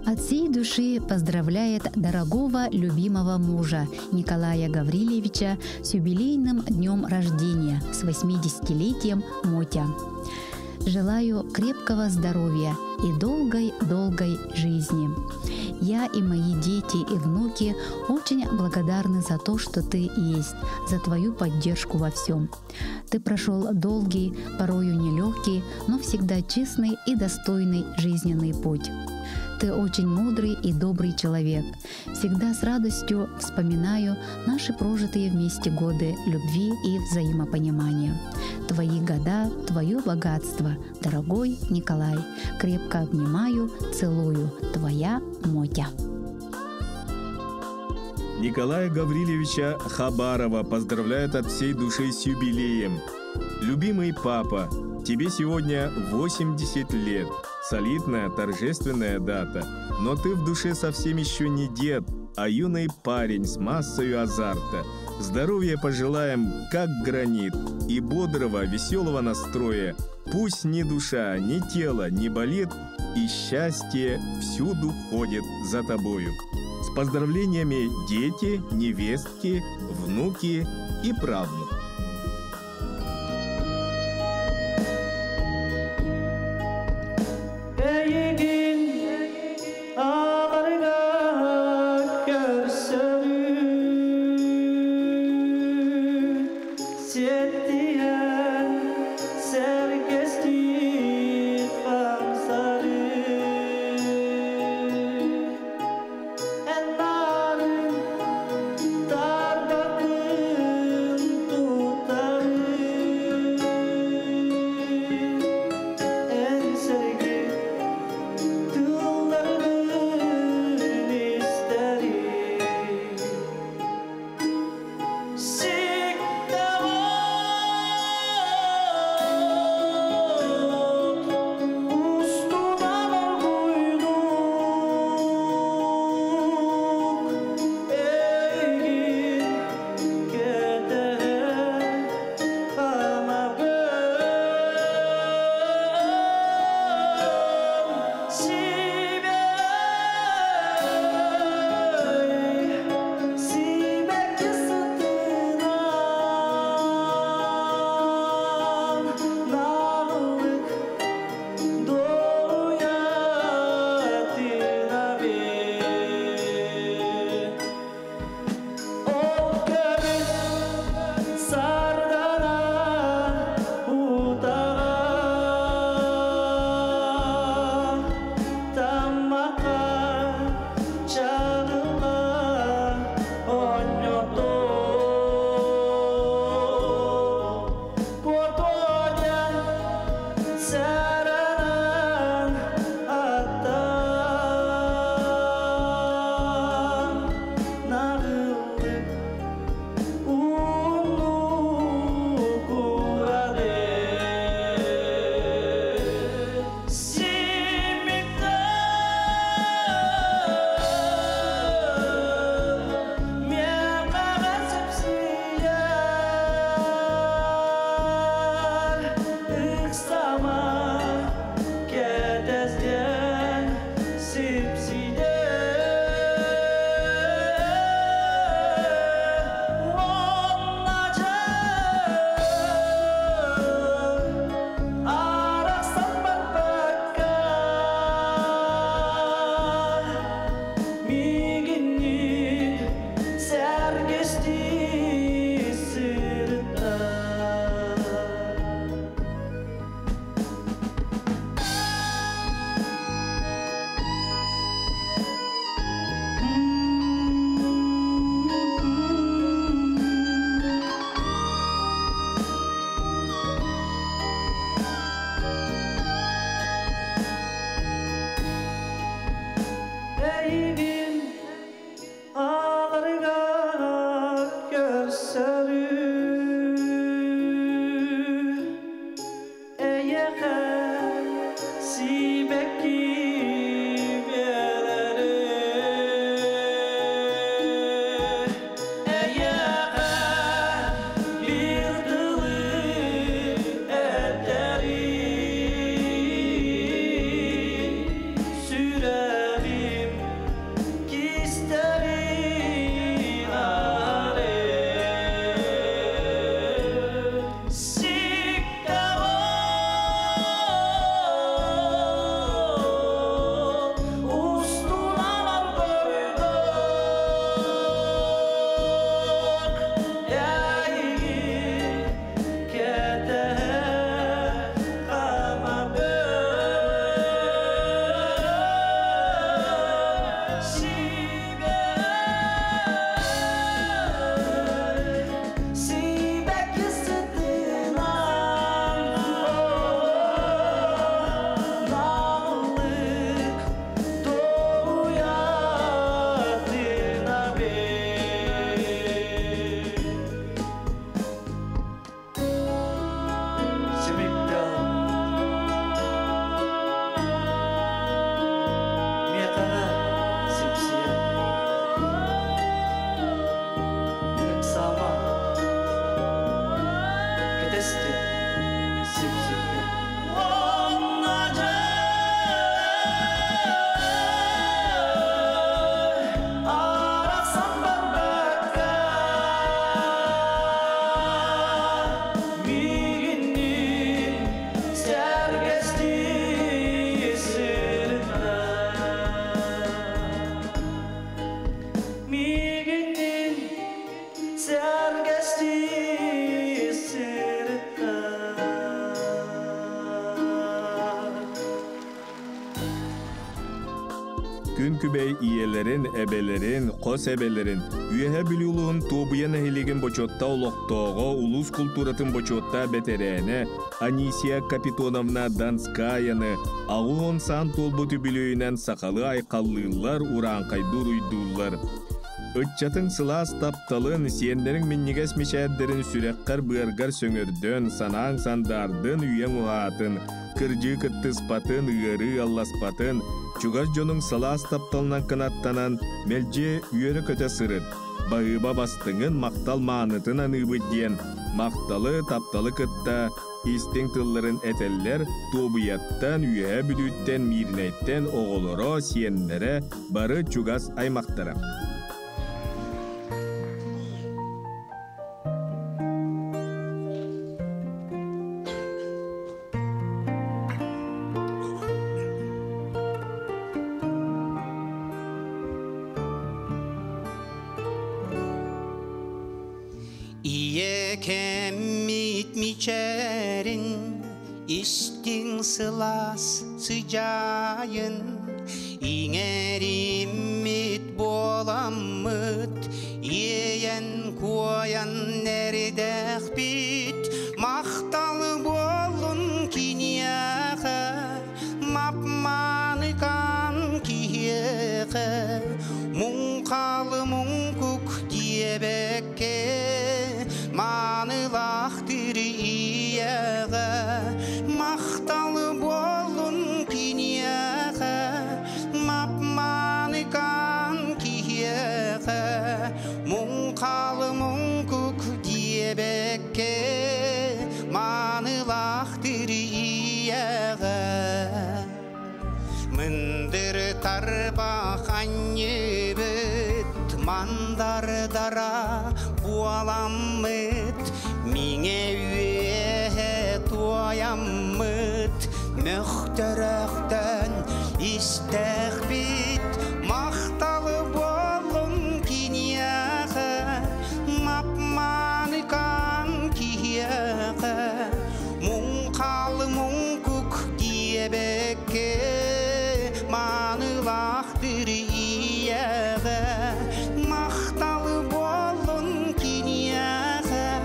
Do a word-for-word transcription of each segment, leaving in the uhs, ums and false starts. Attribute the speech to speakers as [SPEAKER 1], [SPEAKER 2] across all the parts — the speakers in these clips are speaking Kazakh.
[SPEAKER 1] От всей души поздравляет дорогого любимого мужа Николая Гаврилевича с юбилейным днем рождения, с восьмидесятилетием Мотя. Желаю крепкого здоровья и долгой-долгой жизни. Я и мои дети и внуки очень благодарны за то, что ты есть, за твою поддержку во всем. Ты прошел долгий, порою нелегкий, но всегда честный и достойный жизненный путь. Ты очень мудрый и добрый человек. Всегда с радостью вспоминаю наши прожитые вместе годы любви и взаимопонимания. Твои года, твое богатство, дорогой Николай. Крепко обнимаю, целую. Твоя Мотя.
[SPEAKER 2] Николая Гаврилевича Хабарова поздравляют от всей души с юбилеем. Любимый папа, тебе сегодня восемьдесят лет. Солидная, торжественная дата. Но ты в душе совсем еще не дед, а юный парень с массою азарта. Здоровья пожелаем, как гранит, и бодрого, веселого настроя. Пусть ни душа, ни тело не болит, и счастье всюду ходит за тобою. С поздравлениями дети, невестки, внуки и правнуки.
[SPEAKER 3] Dar bakın
[SPEAKER 2] күн күбей иелерин, эбелерин, қос эбелерин, үйеhe білюлуын тобуян эхилеген бочотта улоқтоғы, улус культуратын бочотта бетерене, Анисия Капитоновна Донскаяны, ағуон сан толбу түбілөйінен сақалы айқаллылар уран қайдур уйдулар. Өтчатын сылас тапталын, сиендерін миннигес мишәддерін сүреккар бұйаргар сөңірден, санаң сандардын үйен уғатын, кыржы кыттыспатын, ұйыры алласпатын, чугас жонын сылас тапталынан канаттанан, мелже үйері көте сырыт. Бағыба бастыңын мақтал маңытын аныбыд ден, мақталы тапталы кытта, истің тылларын әтеллер, тобыяттан, үйе бүліттен, мирнеттен, оғылыро, сиендері, бары чугас аймақтары.
[SPEAKER 3] Kemmitmiçerin istin sılas sıcayın İnerimmit bolamıt Yeyen koyan neredek bit Maktalı bolun kinyağı Mapmanıkan kiyeğe Munkalı munkuk diyebekke Manılahtır iyağa Maktalı bolun kinyağa Mapmanıkan kiyağa Munkalı munkuk diyebekke Manılahtır iyağa Mındır tarbaq annebet Mandar dara bualamıt Mine üye toyamıt Möhterekten istekbit Maktalı bolun kinyağı Mapmanıkan kiyağı Munkalı munkuk diyebekke Manılahtır iyağı Maktalı bolun kinyağı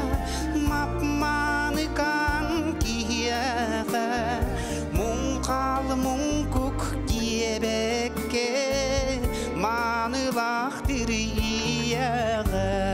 [SPEAKER 3] Mapmanıkan kiyağı Munkalı munkuk diyebekke Manılahtır iyağı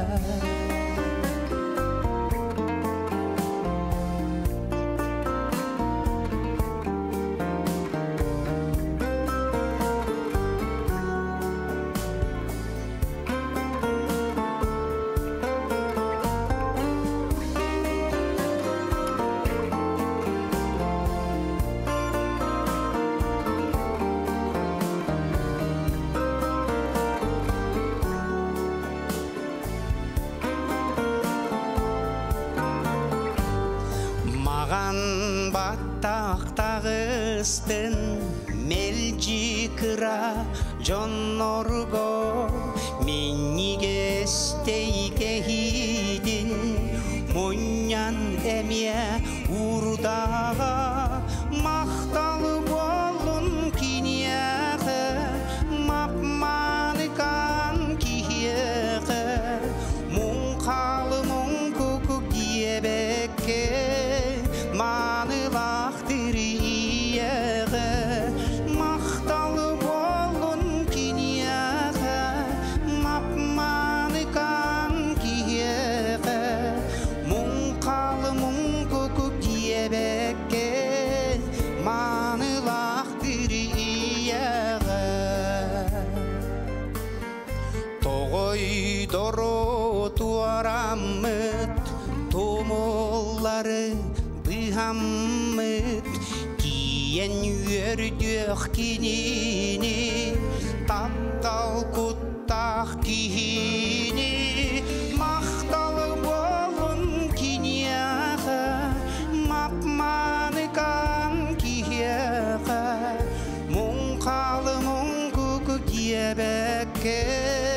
[SPEAKER 3] Battaqtağыстın melci kıra jonnorgo Minnige steyke hidin Munyan emye urdağa Maktalı bolun kinyağı Mapmanıkan kiyağı Munkalı munkuk diyebekke Manılahtır iyağı Maktalı bolun kinyağı Mapmanıkan kiyağı Munkalı munkuk diyebekke Manılahtır iyağı Toğoy doro tuaramıt Tomolları Hammet kiyen yördük kinini Tattal kuttak kihini Maktalı bolun kinyağı Mapmanıkan kiyağı Munkalı munkuk diyebekke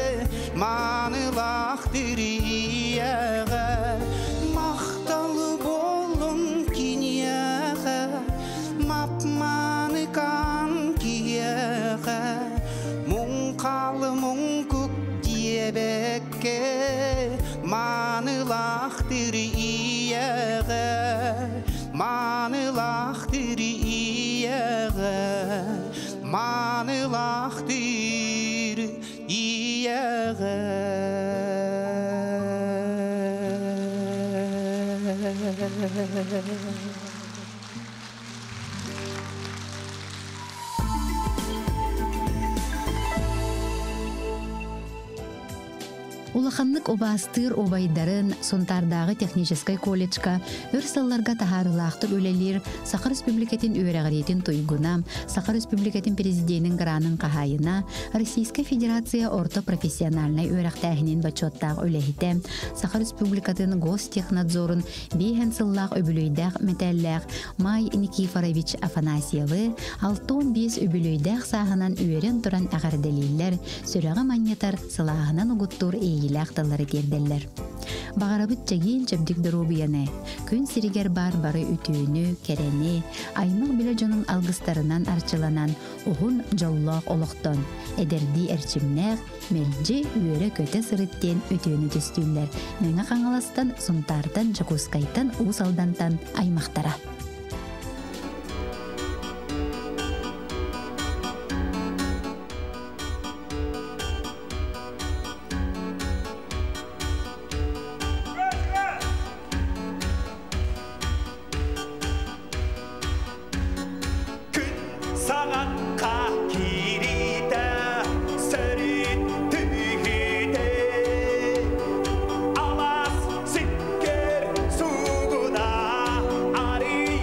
[SPEAKER 3] Manılahtır iyağı Maktalı bolun kinyağı Mapmanıkan kiyağı санылақтыр ияға.
[SPEAKER 1] Улаханнык обастыр обайдарын Сонтардағы технической колледжка өрсалларга тахарылақтыр өлелер Сахар Республикатын үйрәғаретин туйгуна, Сахар Республикатын президентин гранын қахайына, Российская Федерация орто профессиональный үйрәқтәхінен бачоттақ өләхіте, Сахар Республикатын гостехнадзорын бейхен сыллақ өбілөйдәқ метәлләқ Май Никифорович Афанасьевы алтон бес өбілөйдәқ сағынан үйрен тұран әғарделейлер, сүрәға маньятар сылағынан ұғыттур эйіләқталары керделер. Бағарабыт жеген чәбдік дұрубияны, күн сиригер бар бары үтүйіні, кәрені, аймақ біле жонын алғыстарынан арчыланан ұғын жоллақ олықтон, әдерді әрчімнәқ, мәлжі үйері көті сырыттен үтүйіні түстілер, мәңі қаңаластан, сұнтардан, жақускайтан, ұсалдантан аймақтара.
[SPEAKER 4] Alas sikker suguna ari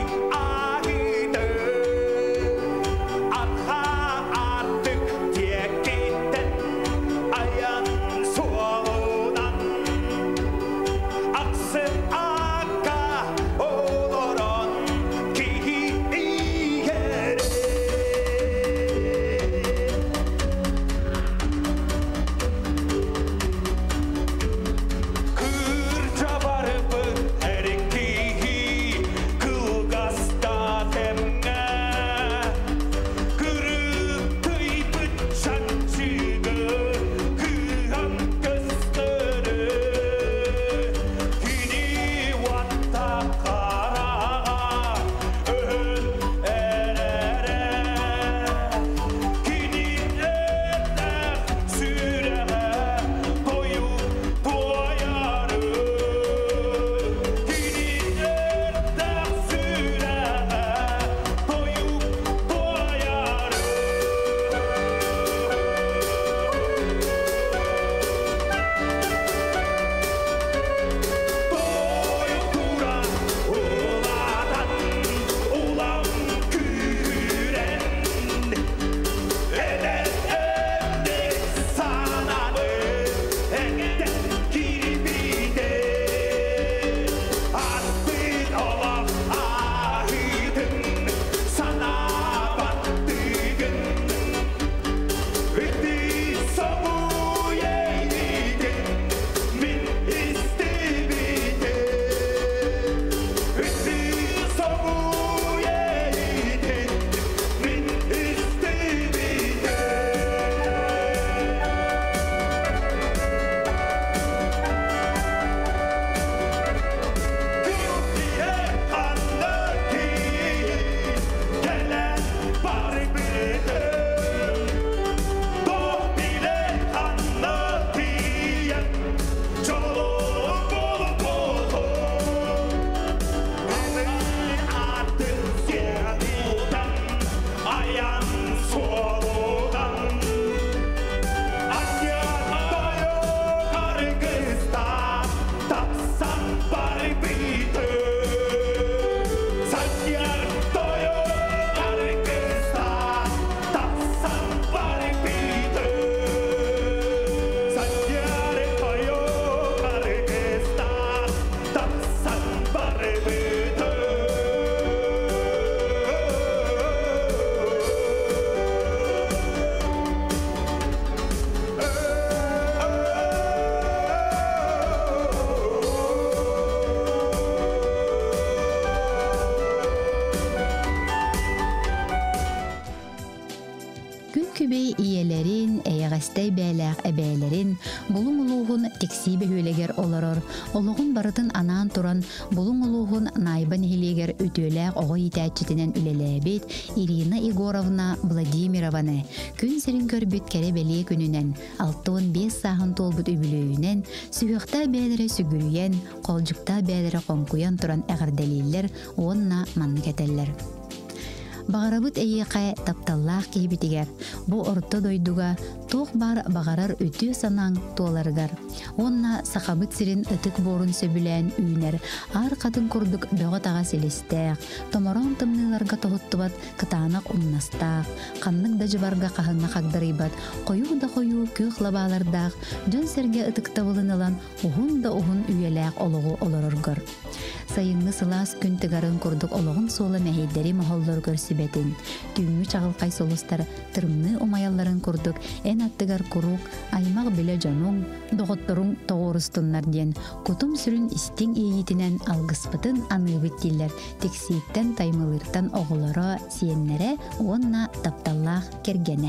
[SPEAKER 1] Күн күбей иелерин, эйгәстәй бәләк әбәләрин, булуң улуғын тексибе хүлегер олорор, олуғын барытын анаан туран, булуң улуғын найбан хилегер үтөләк оғы итәчетінен үлеләбет Ирина Егоровна Владимированы күн сирин көрбүт кәре бәле күнінен, алтын бес сағын толбут үбілөйінен, сүйіқта бәлері сүгірүйен, қолжықта бәлері қонқуян туран әғірдәлейлер, онна манны кәтәлләр. Бағарабыт әйеқай тапталлақ кейбітігер. Бұ орто дойдуға тоқ бар бағарар өті санаң туаларғар. Онна сақабыт сирин ұтық борын сөбілән үйнер. Ар қатын күрдік бөғі таға селестәқ. Томорон тымныларға тоғыттыбат кытанақ ұмнастақ. Қанның да жыбарға қағынна қағдарайбат. Қойу да қойу көк лабалардақ. Жөн сәрге ұтық табылынылан ұғын да ұғын үйеләқ олығы олырырғыр. Сайынны сылас күн тыгарын күрдік олығын солы мәхейдері мағоллар көрсібетін. Түйіңі чағылқай солыстар тұрымны омаяларын күрдік, ән аттыгар күрук, аймақ білі жануң, доғыттырың тоғырыстынлар ден. Күтім сүрін істің ейетінен алғыспытын анығыт дейлер, тексейттен таймылыртан оғылары сиеннері онна тапталлақ кергені.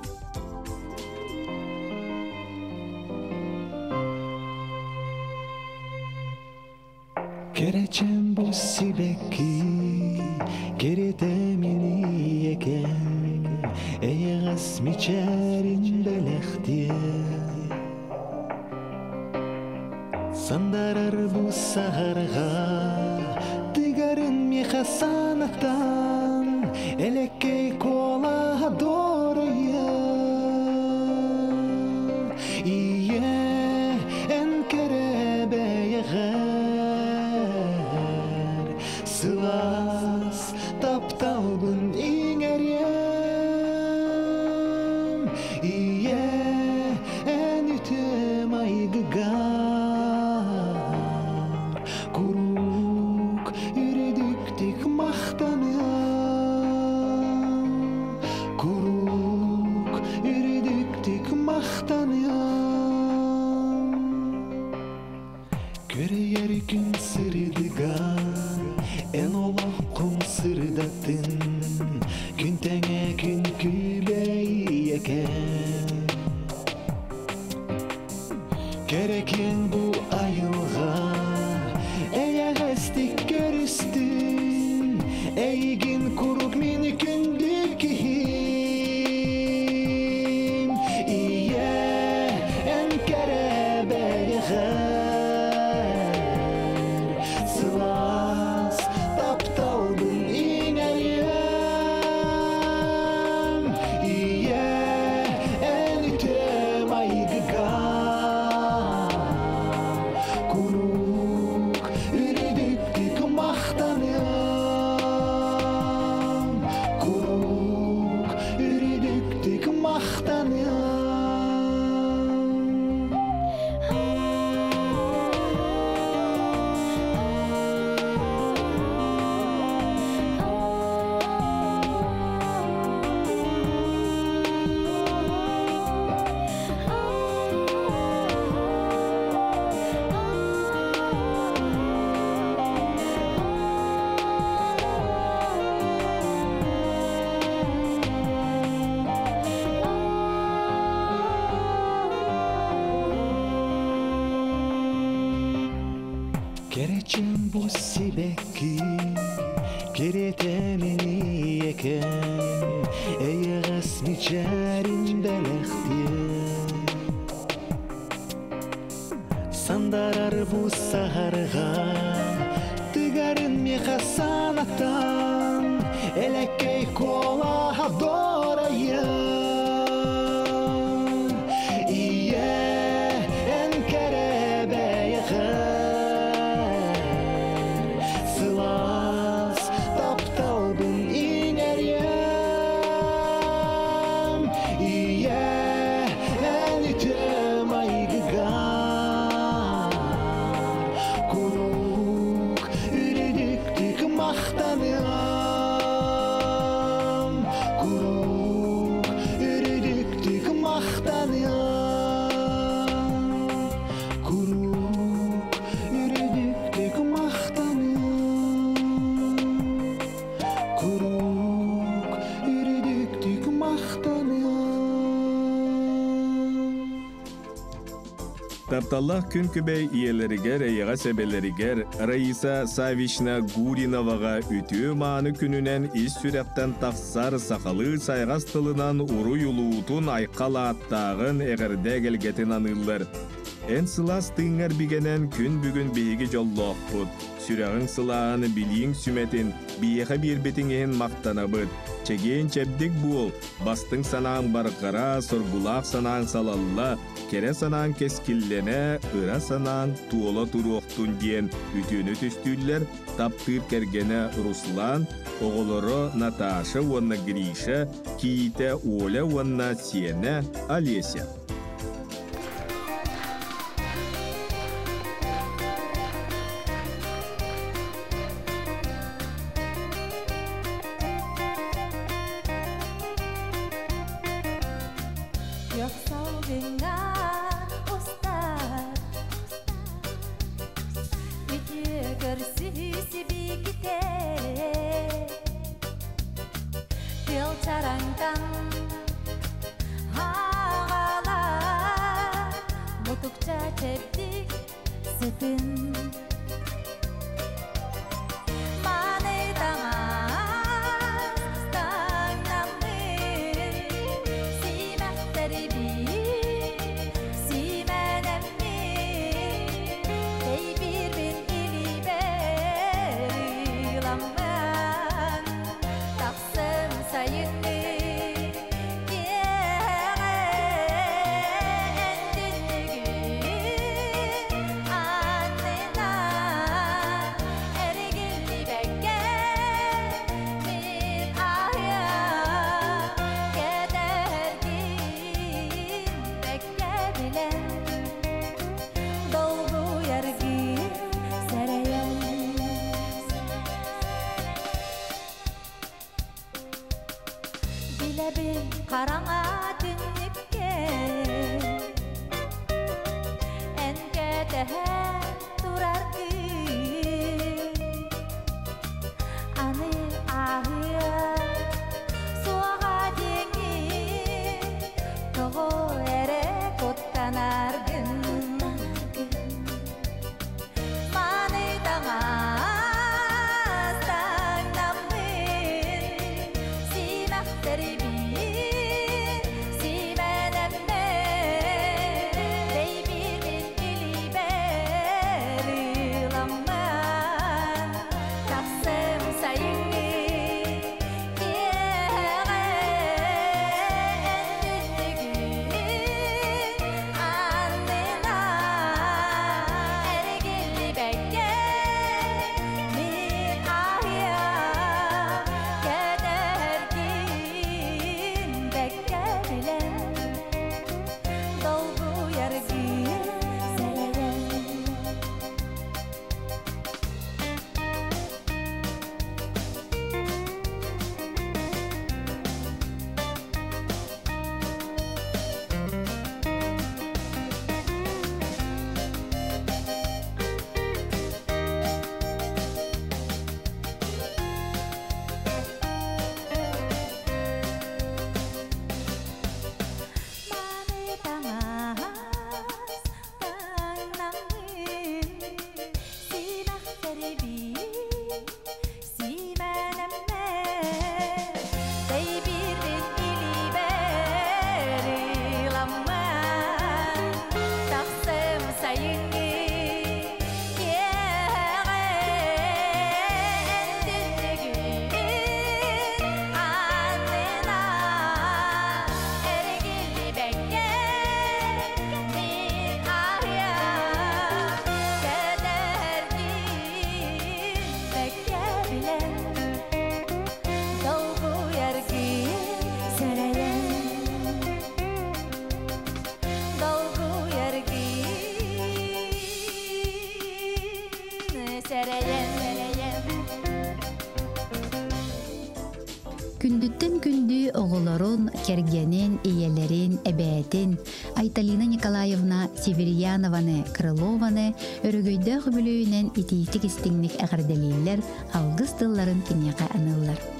[SPEAKER 3] Kerečem bu sibeki, keretemini eken, eğaz miçerin belektiye. Sandarar bu saharga, tıgarın mi hasanatan, elekkey kola doğruya. İye en kerebeye Sılas taptalbın ineriyem İye en ütem aygıgar Kuruk yürüdüktik mahtanıyam Kuruk yürüdüktik mahtanıyam Köre yer gün sırdıgar En olah kum sırdatın Gün tenge gün kübey eken Gereken bu ayılga Eğestik görüstün Eygin kuruk mini kündük him İye en kerebeye Sılas taptalbın ineriyem İye en ütem aygıgar Kuruk üridüktik mahtanıyam Kuruk üridüktik mahtanıyam Kerečim bu sibeki keretemini eken Eğaz miçerin belektiye Sandarar bu saharga Tıgarın mi hasanatan Elekkey kola doraya İye en kerebeye Sılas taptalbın ineriyem İye en ütem aygıgar Kuruk üridüktik mahtanıyam Kuruk üridüktik mahtanıyam Kuruk üridüktik mahtanıyam Kuruk yürüdüktik mahtanıyam
[SPEAKER 2] Тапталлах күн күбей иелерігер, аяға себелерігер Раиса Савична Гуриноваға үтіу маны күнінен ис сүрәптен тақсар сақалы сайғас тылынан уру юлуутун айқала аттағын әғірде келгетін анылыр. Ән сылас тыңар бігенен күн бүгін бейгі жоллоқ бұд. Сүрәғын сылағаны білейін сүметін, бейеға бербетін ең мақтанабыд. Чеген чәбдік бұл, бастың санаң барқара, соргулақ санаң салалла, кере санаң кескіллене, ыра санаң туола туруқтун ден үтіні түстүллер, таптыр кергене Руслан, оғылыры Наташа, онна Гриша, кейте Оля, онна Сене, Олеся.
[SPEAKER 1] Күндүттен күндү оғыларын, кергенин, иелерин, эбәтин, Айталина Николаевна Северьянованы, Крылованы өрөгөйдөх бүлүүнен итиитик истиңник әгәрделейлер, алгыс тылларын кинеға аныллар.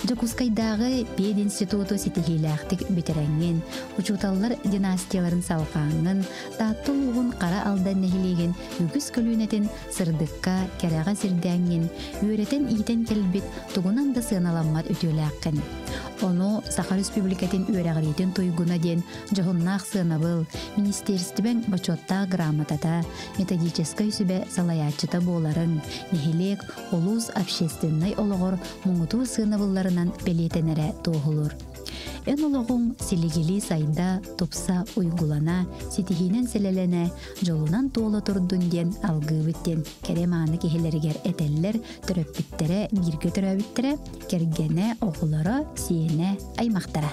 [SPEAKER 1] Жокускайдагы пединституту ситихилактик битеренген, учуталлар династияларын салқаңын, таттылуғын қара алдан нехилеген үгіс көлүнетін сырдыққа кәрәға сирдәңген, үйретен итен келбет тугунан да сыналанмат өтөләққын. Оно Саха Республикатын үйрәғыретін тойгуна ден жоғыннақ сынабыл, министерствен бачотта грамотата, методическай сүбе салаячыта боларын, нехилек олуз общественный олығыр мұңыту сынабылларынан белетенері тоғылыр. Эн олығың силигили сайда топса уйгулана, ситихинен селелене, жолунан тола турдун ден алғы біттен кереманы кехелергер этеллер түрөппіттере, бирге түрөбіттере, кергене оғылары сиене аймақтара.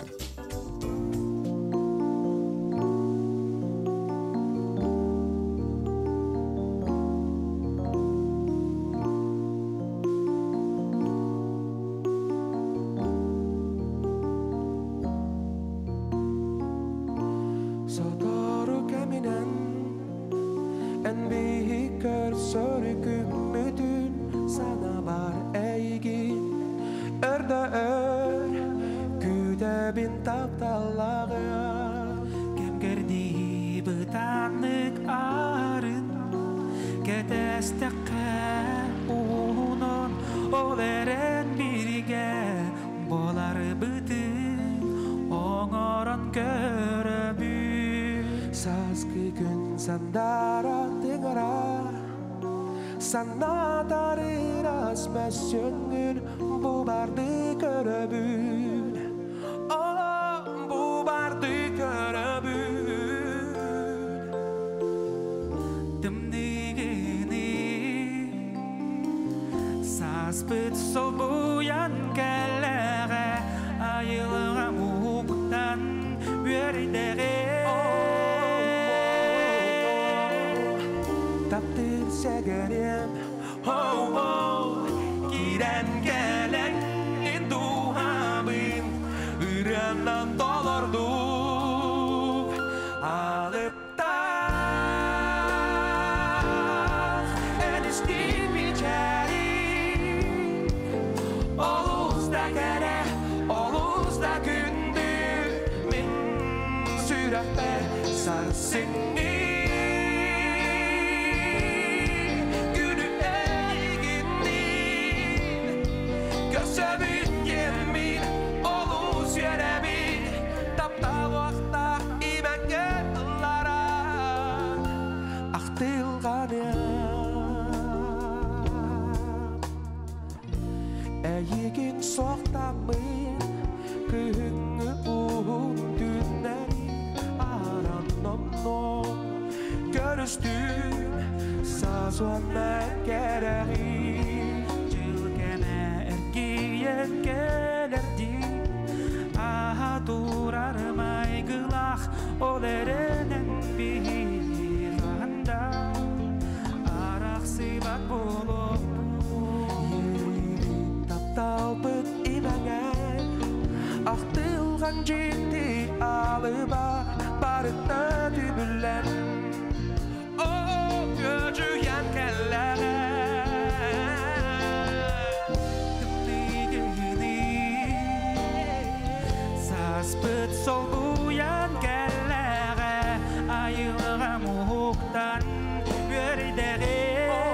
[SPEAKER 3] Sana tarıras mesönün bu bardı köröbün Oh bu bardı köröbün Dımdigini Saspıt sol buyan kellere Ayılığa muhuktan Üerdere Taptır segerim Oh oh Giren gelen Duhabım Ürendan dolarduk Alıp da Eniştim içeri Oluzda kere Oluzda gündü Min sürekte sarsın Äyikin sohtamın Kıhıngı uğun günleri Arannomno Görüştüm Sazvanla gereği Cılgene ergiyen gelerdi Aha durar maygılak Ol erenen bir anda Araqsı bak bulup Talbıt imengen Aktılgan ciddi alıba Barıkta dübülen O göcüyen kellere Tıptıgını Saspıt sol buyan kellere Ayılığa muhuktan Üerdere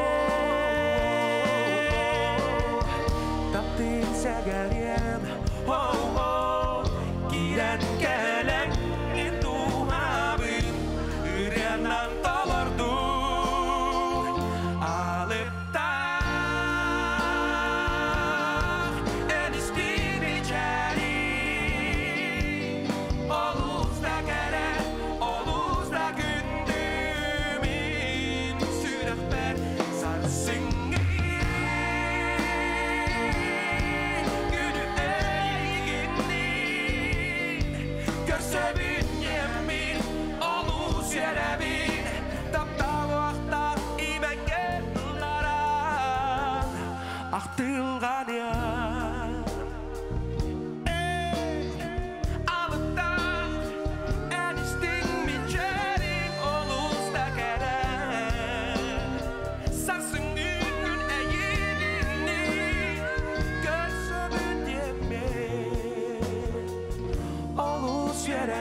[SPEAKER 3] Segerim Oh oh Giren gelen Duhabım Ürendan dolarduk Alıp da Eniştim içeri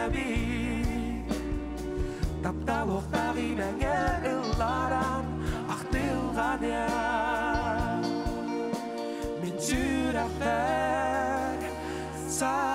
[SPEAKER 3] сәби тапталықтағы мәңе ылларан ақтылған я мен жүрәқпәр